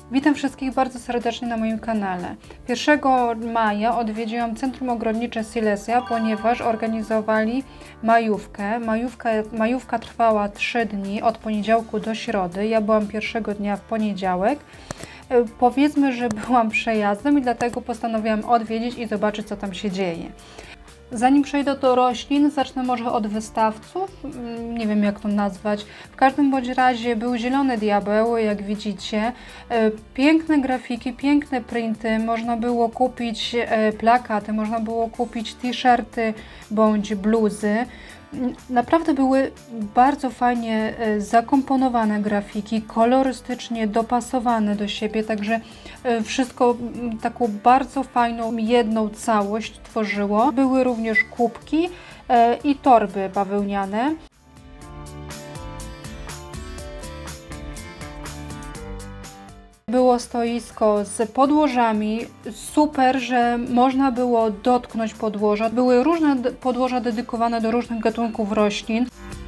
Witam wszystkich bardzo serdecznie na moim kanale. 1 maja odwiedziłam Centrum Ogrodnicze Silesia, ponieważ organizowali majówkę. Majówka trwała 3 dni, od poniedziałku do środy. Ja byłam pierwszego dnia w poniedziałek. Powiedzmy, że byłam przejazdem i dlatego postanowiłam odwiedzić i zobaczyć, co tam się dzieje. Zanim przejdę do roślin, zacznę może od wystawców, nie wiem jak to nazwać. W każdym bądź razie był zielony diabeł, jak widzicie. Piękne grafiki, piękne printy, można było kupić plakaty, można było kupić t-shirty bądź bluzy. Naprawdę były bardzo fajnie zakomponowane grafiki, kolorystycznie dopasowane do siebie, także wszystko taką bardzo fajną, jedną całość tworzyło. Były również kubki i torby bawełniane. Było stoisko z podłożami, super, że można było dotknąć podłoża. Były różne podłoża dedykowane do różnych gatunków roślin.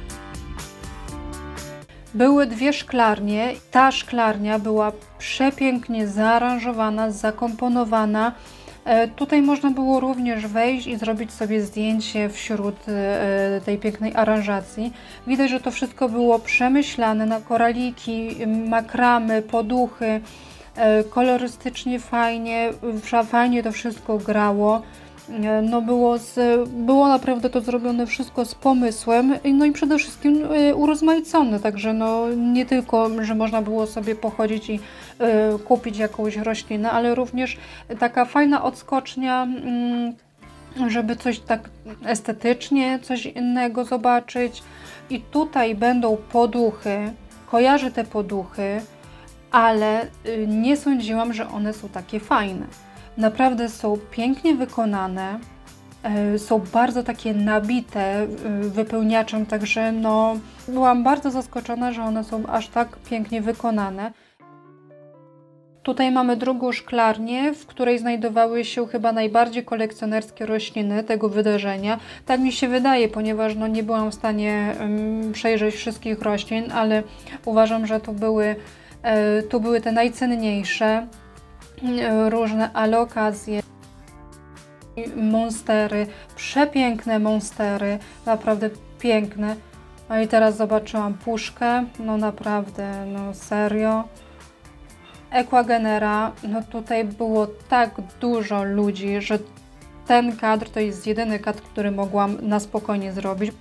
Były 2 szklarnie. Ta szklarnia była przepięknie zaaranżowana, zakomponowana. Tutaj można było również wejść i zrobić sobie zdjęcie wśród tej pięknej aranżacji. Widać, że to wszystko było przemyślane na koraliki, makramy, poduchy. Kolorystycznie fajnie to wszystko grało. No było naprawdę to zrobione wszystko z pomysłem, no i przede wszystkim urozmaicone, także no nie tylko, że można było sobie pochodzić i kupić jakąś roślinę, ale również taka fajna odskocznia, żeby coś tak estetycznie, coś innego zobaczyć. I tutaj będą poduchy, kojarzę te poduchy, ale nie sądziłam, że one są takie fajne. Naprawdę są pięknie wykonane, są bardzo takie nabite wypełniaczem, także no, byłam bardzo zaskoczona, że one są aż tak pięknie wykonane. Tutaj mamy drugą szklarnię, w której znajdowały się chyba najbardziej kolekcjonerskie rośliny tego wydarzenia. Tak mi się wydaje, ponieważ no, nie byłam w stanie przejrzeć wszystkich roślin, ale uważam, że tu były te najcenniejsze. Różne alokazje, monstery, przepiękne monstery, naprawdę piękne. No i teraz zobaczyłam puszkę, no naprawdę, no serio. Equagenera, no tutaj było tak dużo ludzi, że ten kadr to jest jedyny kadr, który mogłam na spokojnie zrobić.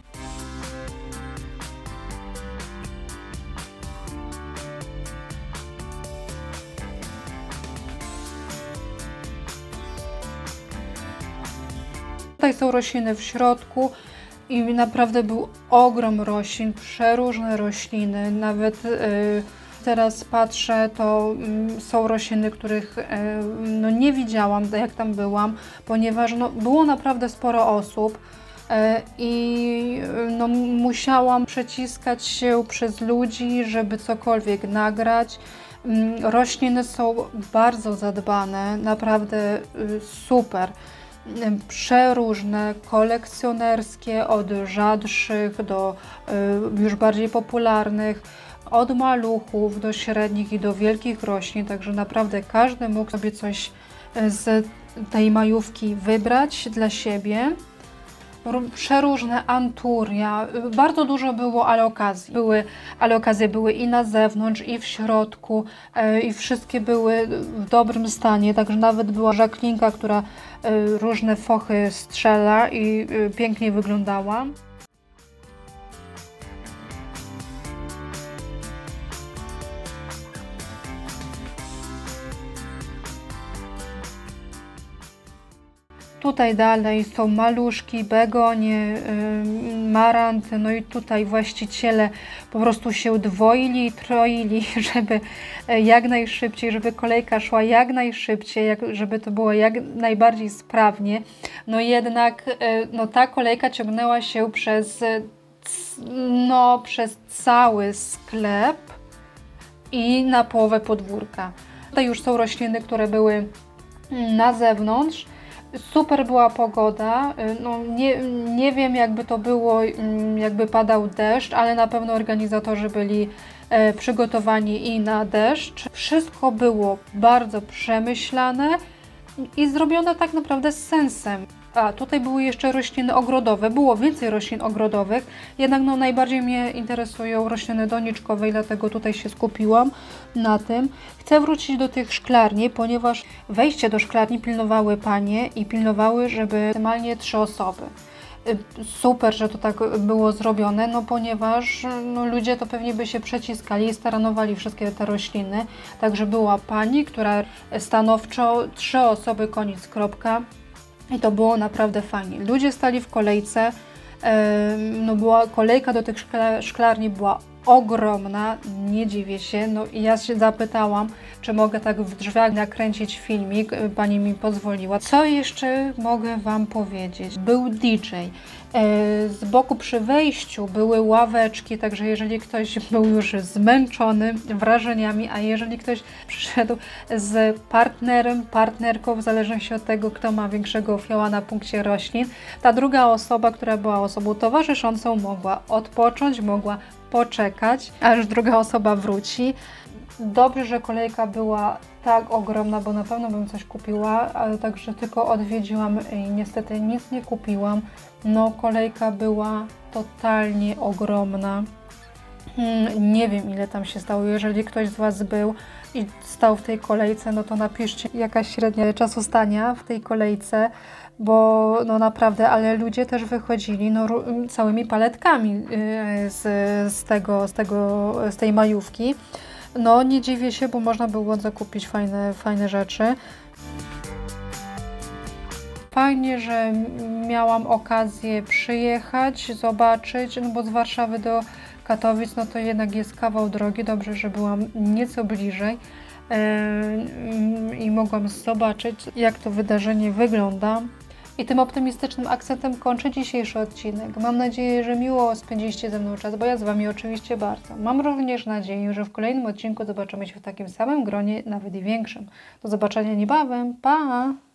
Tutaj są rośliny w środku i naprawdę był ogrom roślin, przeróżne rośliny. Nawet teraz patrzę, to są rośliny, których no, nie widziałam, jak tam byłam, ponieważ no, było naprawdę sporo osób i no, musiałam przeciskać się przez ludzi, żeby cokolwiek nagrać. Rośliny są bardzo zadbane, naprawdę super. Przeróżne, kolekcjonerskie, od rzadszych do już bardziej popularnych, od maluchów do średnich i do wielkich roślin, także naprawdę każdy mógł sobie coś z tej majówki wybrać dla siebie. Przeróżne anturia, bardzo dużo było alokazji. Alokazje były i na zewnątrz, i w środku, i wszystkie były w dobrym stanie, także nawet była żaklinka, która różne fochy strzela i pięknie wyglądała. Tutaj dalej są maluszki, begonie, maranty, no i tutaj właściciele po prostu się dwoili i troili, żeby jak najszybciej, żeby kolejka szła jak najszybciej, żeby to było jak najbardziej sprawnie. No jednak no, ta kolejka ciągnęła się przez cały sklep i na połowę podwórka. Tutaj już są rośliny, które były na zewnątrz. Super była pogoda, no nie wiem jakby to było, jakby padał deszcz, ale na pewno organizatorzy byli przygotowani i na deszcz. Wszystko było bardzo przemyślane i zrobione tak naprawdę z sensem. A tutaj były jeszcze rośliny ogrodowe, było więcej roślin ogrodowych, jednak no, najbardziej mnie interesują rośliny doniczkowe i dlatego tutaj się skupiłam na tym. Chcę wrócić do tych szklarni, ponieważ wejście do szklarni pilnowały panie i pilnowały, żeby maksymalnie 3 osoby. Super, że to tak było zrobione, no ponieważ no, ludzie to pewnie by się przeciskali i staranowali wszystkie te rośliny. Także była pani, która stanowczo 3 osoby, koniec, kropka. I to było naprawdę fajnie. Ludzie stali w kolejce, no była kolejka do tych szklarni była ogromna, nie dziwię się. No i ja się zapytałam, czy mogę tak w drzwiach nakręcić filmik, pani mi pozwoliła. Co jeszcze mogę wam powiedzieć? Był DJ. Z boku przy wejściu były ławeczki, także jeżeli ktoś był już zmęczony wrażeniami, a jeżeli ktoś przyszedł z partnerem, partnerką, w zależności od tego, kto ma większego fioła na punkcie roślin, ta druga osoba, która była osobą towarzyszącą, mogła odpocząć, mogła poczekać, aż druga osoba wróci. Dobrze, że kolejka była tak ogromna, bo na pewno bym coś kupiła, ale także tylko odwiedziłam i niestety nic nie kupiłam. No, kolejka była totalnie ogromna. Nie wiem, ile tam się stało. Jeżeli ktoś z Was był i stał w tej kolejce, no to napiszcie jakaś średnia czasu stania w tej kolejce, bo no naprawdę, ale ludzie też wychodzili no, całymi paletkami z tej majówki. No nie dziwię się, bo można było zakupić fajne rzeczy. Fajnie, że miałam okazję przyjechać, zobaczyć, no bo z Warszawy do Katowic, no to jednak jest kawał drogi. Dobrze, że byłam nieco bliżej i mogłam zobaczyć, jak to wydarzenie wygląda. I tym optymistycznym akcentem kończę dzisiejszy odcinek. Mam nadzieję, że miło spędziliście ze mną czas, bo ja z Wami oczywiście bardzo. Mam również nadzieję, że w kolejnym odcinku zobaczymy się w takim samym gronie, nawet i większym. Do zobaczenia niebawem. Pa!